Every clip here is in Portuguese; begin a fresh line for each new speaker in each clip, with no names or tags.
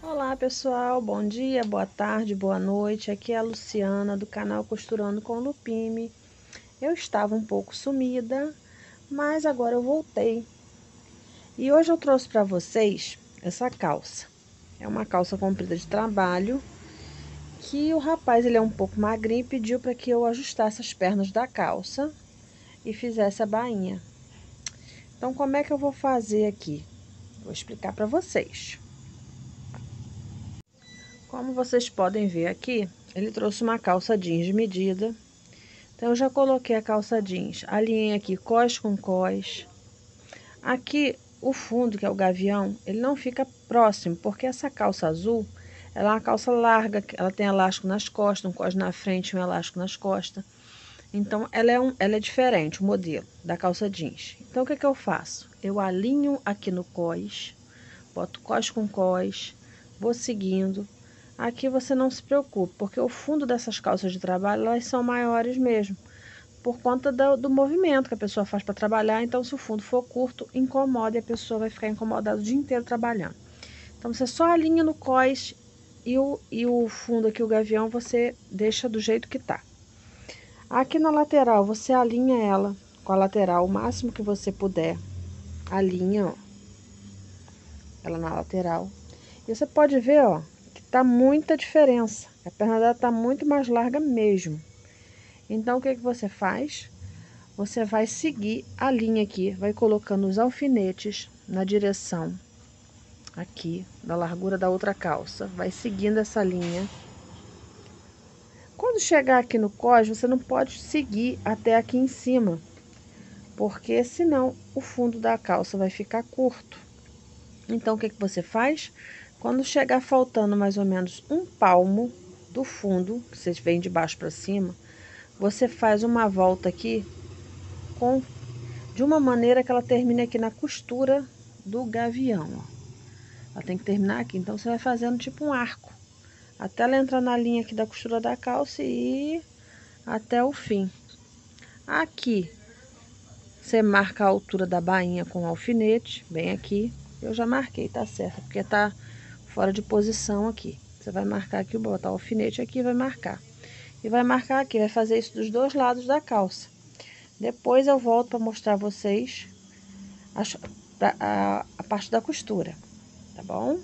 Olá pessoal, bom dia, boa tarde, boa noite. Aqui é a Luciana do canal Costurando com Lupime. Eu estava um pouco sumida, mas agora eu voltei. E hoje eu trouxe para vocês essa calça. É uma calça comprida de trabalho que o rapaz, ele é um pouco magrinho e pediu para que eu ajustasse as pernas da calça e fizesse a bainha. Então, como é que eu vou fazer aqui? Vou explicar para vocês. Como vocês podem ver aqui, ele trouxe uma calça jeans de medida. Então, eu já coloquei a calça jeans, alinhei aqui cós com cós. Aqui, o fundo, que é o gavião, ele não fica próximo, porque essa calça azul, ela é uma calça larga, ela tem elástico nas costas, um cós na frente e um elástico nas costas. Então, ela é diferente, o modelo da calça jeans. Então, o que eu faço? Eu alinho aqui no cós, boto cós com cós, vou seguindo. Aqui você não se preocupe, porque o fundo dessas calças de trabalho, elas são maiores mesmo, por conta do movimento que a pessoa faz para trabalhar. Então, se o fundo for curto, incomoda e a pessoa vai ficar incomodada o dia inteiro trabalhando. Então, você só alinha no cós e o fundo aqui, o gavião, você deixa do jeito que tá. Aqui na lateral, você alinha ela com a lateral o máximo que você puder. Alinha, ó, ela na lateral. E você pode ver, ó, que tá muita diferença. A perna dela tá muito mais larga mesmo. Então, o que você faz? Você vai seguir a linha aqui, vai colocando os alfinetes na direção aqui, da largura da outra calça. Vai seguindo essa linha. Quando chegar aqui no cós, você não pode seguir até aqui em cima, porque senão o fundo da calça vai ficar curto. Então, o que você faz? Quando chegar faltando mais ou menos um palmo do fundo, que vocês vêm de baixo para cima, você faz uma volta aqui de uma maneira que ela termine aqui na costura do gavião, ó. Ela tem que terminar aqui, então você vai fazendo tipo um arco, até ela entrar na linha aqui da costura da calça e ir até o fim. Aqui, você marca a altura da bainha com o alfinete, bem aqui. Eu já marquei, tá certo, porque tá fora de posição aqui. Você vai marcar aqui, botar o alfinete aqui e vai marcar. E vai marcar aqui, vai fazer isso dos dois lados da calça. Depois eu volto para mostrar a vocês a parte da costura, tá bom?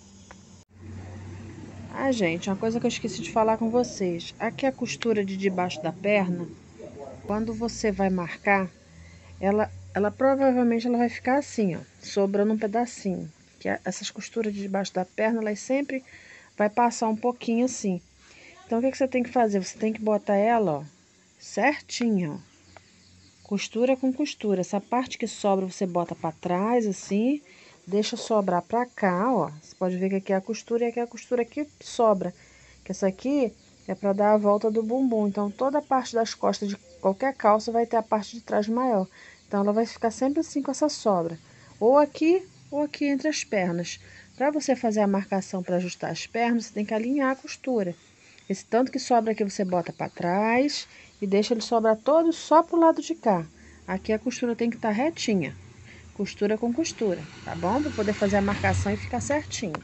Ah, gente, uma coisa que eu esqueci de falar com vocês. Aqui a costura de debaixo da perna, quando você vai marcar, ela provavelmente ela vai ficar assim, ó, sobrando um pedacinho. Essas costuras de debaixo da perna, elas sempre vai passar um pouquinho assim. Então, o que você tem que fazer? Você tem que botar ela, ó, certinho, ó. Costura com costura. Essa parte que sobra você bota pra trás, assim. Deixa sobrar pra cá, ó. Você pode ver que aqui é a costura e aqui é a costura que sobra. Que essa aqui é pra dar a volta do bumbum. Então, toda a parte das costas de qualquer calça vai ter a parte de trás maior. Então, ela vai ficar sempre assim com essa sobra. Ou aqui entre as pernas. Pra você fazer a marcação para ajustar as pernas, você tem que alinhar a costura. Esse tanto que sobra aqui você bota para trás e deixa ele sobrar todo só pro lado de cá. Aqui a costura tem que estar retinha, costura com costura, tá bom? Para poder fazer a marcação e ficar certinho.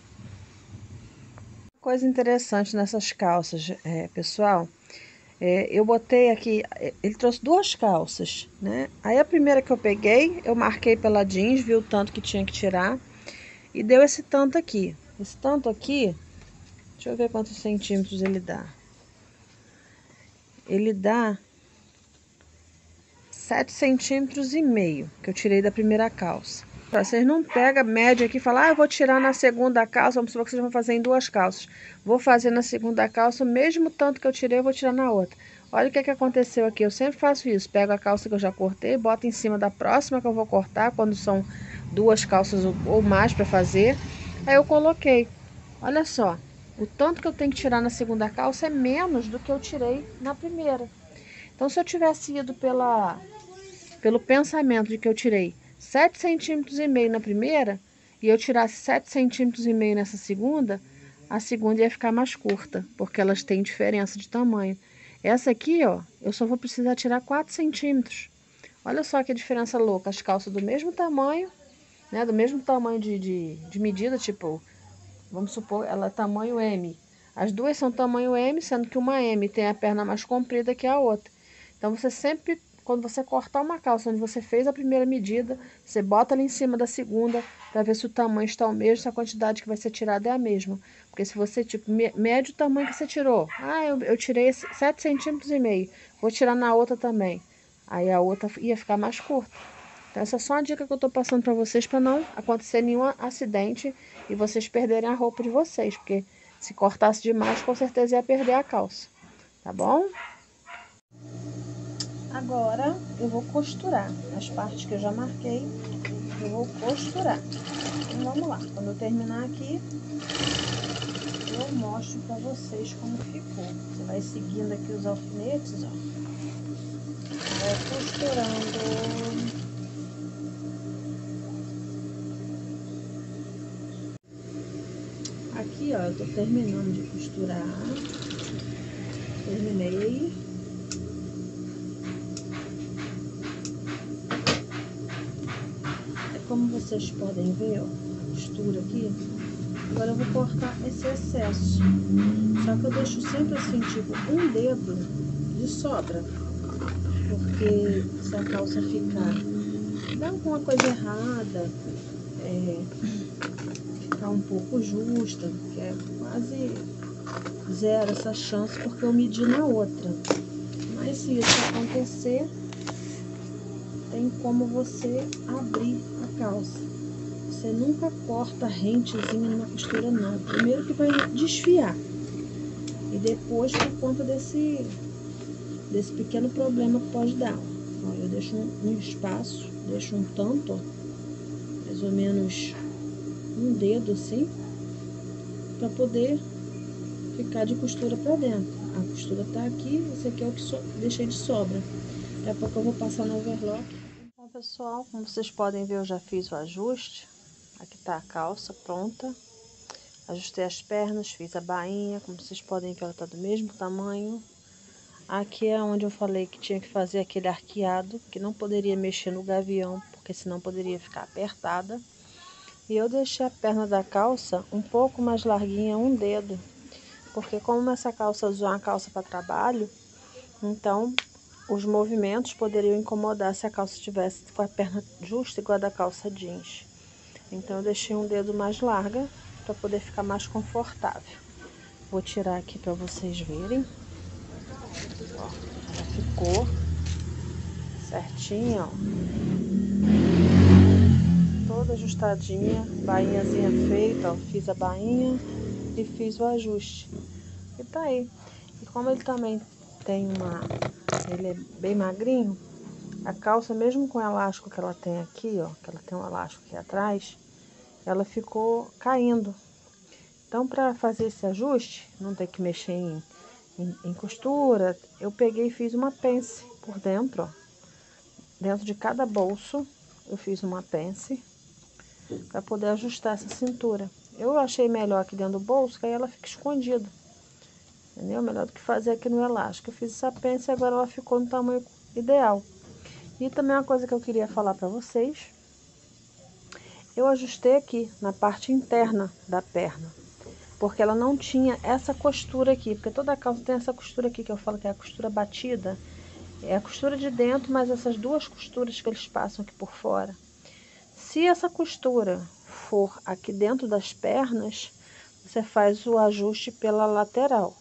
Coisa interessante nessas calças, pessoal, eu botei aqui, ele trouxe duas calças, né? Aí a primeira que eu peguei, eu marquei pela jeans, vi o tanto que tinha que tirar e deu esse tanto aqui. Esse tanto aqui, deixa eu ver quantos centímetros ele dá. Ele dá 7,5 centímetros que eu tirei da primeira calça. Vocês não pegam a média aqui e falam, eu vou tirar na segunda calça, vamos supor que vocês vão fazer em duas calças. Vou fazer na segunda calça, o mesmo tanto que eu tirei, eu vou tirar na outra. Olha o que aconteceu aqui, eu sempre faço isso, pego a calça que eu já cortei, boto em cima da próxima que eu vou cortar, quando são duas calças ou mais para fazer. Aí eu coloquei, olha só, o tanto que eu tenho que tirar na segunda calça é menos do que eu tirei na primeira. Então, se eu tivesse ido pelo pensamento de que eu tirei 7,5 centímetros na primeira e eu tirasse 7,5 centímetros nessa segunda, a segunda ia ficar mais curta, porque elas têm diferença de tamanho. Essa aqui, ó, eu só vou precisar tirar 4 centímetros. Olha só que diferença louca, as calças do mesmo tamanho, né, do mesmo tamanho de medida, tipo vamos supor, ela é tamanho M. As duas são tamanho M, sendo que uma M tem a perna mais comprida que a outra. Então, você sempre, quando você cortar uma calça onde você fez a primeira medida, você bota ela em cima da segunda, para ver se o tamanho está o mesmo, se a quantidade que vai ser tirada é a mesma. Porque se você, tipo, mede o tamanho que você tirou. Ah, eu tirei 7,5 centímetros, vou tirar na outra também. Aí a outra ia ficar mais curta. Então, essa é só uma dica que eu tô passando para vocês, para não acontecer nenhum acidente e vocês perderem a roupa de vocês, porque se cortasse demais, com certeza ia perder a calça, tá bom? Agora, eu vou costurar as partes que eu já marquei, eu vou costurar. Então, vamos lá. Quando eu terminar aqui, eu mostro para vocês como ficou. Você vai seguindo aqui os alfinetes, ó. Vai costurando. Aqui, ó, eu tô terminando de costurar. Terminei. É como vocês podem ver, ó, a costura aqui. Agora eu vou cortar esse excesso. Só que eu deixo sempre assim, tipo, um dedo de sobra. Porque se a calça ficar, dá alguma coisa errada, ficar um pouco justa, que é quase zero essa chance, porque eu medi na outra. Mas se isso acontecer, tem como você abrir a calça. Você nunca corta rentezinha na costura, não. Primeiro que vai desfiar. E depois, por conta desse pequeno problema que pode dar. Ó, eu deixo um espaço, deixo um tanto, ó, mais ou menos um dedo assim, para poder ficar de costura para dentro. A costura tá aqui, esse aqui é o que deixei de sobra. Daqui a pouco eu vou passar no overlock. Bom, pessoal, como vocês podem ver, eu já fiz o ajuste. Aqui tá a calça pronta. Ajustei as pernas, fiz a bainha, como vocês podem ver, ela tá do mesmo tamanho. Aqui é onde eu falei que tinha que fazer aquele arqueado, que não poderia mexer no gavião, porque senão poderia ficar apertada. E eu deixei a perna da calça um pouco mais larguinha, um dedo, porque como essa calça é uma calça para trabalho, então os movimentos poderiam incomodar se a calça estivesse com a perna justa igual a da calça jeans. Então eu deixei um dedo mais larga para poder ficar mais confortável. Vou tirar aqui para vocês verem. Ó, ela ficou certinha, ó. Toda ajustadinha, bainhazinha feita, ó. Fiz a bainha e fiz o ajuste. E tá aí. E como ele também tem ele é bem magrinho, a calça, mesmo com o elástico que ela tem aqui, ó, que ela tem um elástico aqui atrás, ela ficou caindo. Então, para fazer esse ajuste, não ter que mexer em costura, eu peguei e fiz uma pence por dentro, ó. Dentro de cada bolso, eu fiz uma pence para poder ajustar essa cintura. Eu achei melhor aqui dentro do bolso, que aí ela fica escondida. Entendeu? Melhor do que fazer aqui no elástico. Eu fiz essa pence e agora ela ficou no tamanho ideal. E também uma coisa que eu queria falar para vocês. Eu ajustei aqui na parte interna da perna, porque ela não tinha essa costura aqui, porque toda calça tem essa costura aqui, que eu falo que é a costura batida. É a costura de dentro, mas essas duas costuras que eles passam aqui por fora. Se essa costura for aqui dentro das pernas, você faz o ajuste pela lateral.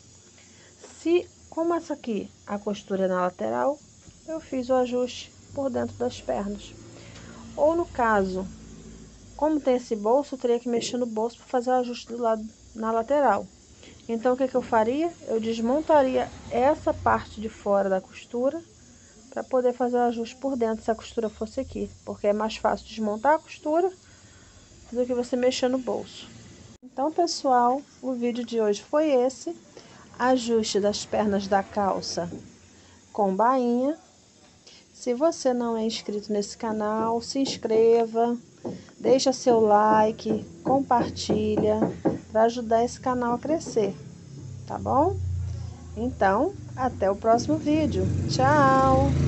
Como essa aqui, a costura é na lateral, eu fiz o ajuste por dentro das pernas. Ou no caso, como tem esse bolso, eu teria que mexer no bolso para fazer o ajuste do lado na lateral. Então, o que eu faria? Eu desmontaria essa parte de fora da costura para poder fazer o ajuste por dentro, se a costura fosse aqui. Porque é mais fácil desmontar a costura do que você mexer no bolso. Então, pessoal, o vídeo de hoje foi esse. Ajuste das pernas da calça com bainha. Se você não é inscrito nesse canal, se inscreva, deixa seu like, compartilha, para ajudar esse canal a crescer, tá bom? Então, até o próximo vídeo. Tchau!